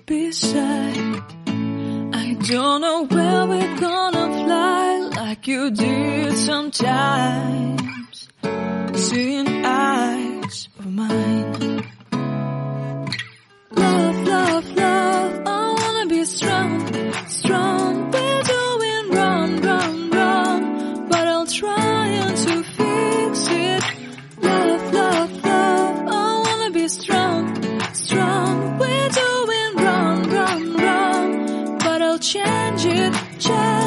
beside. I don't know where we're gonna fly like you did sometimes, seeing eyes of mine. Love, love, love, I wanna be strong, strong. We're doing wrong, wrong, wrong, but I'll try to fix it. Love, love, love, I wanna be strong, strong. We're doing wrong, wrong, wrong, but I'll change it, change.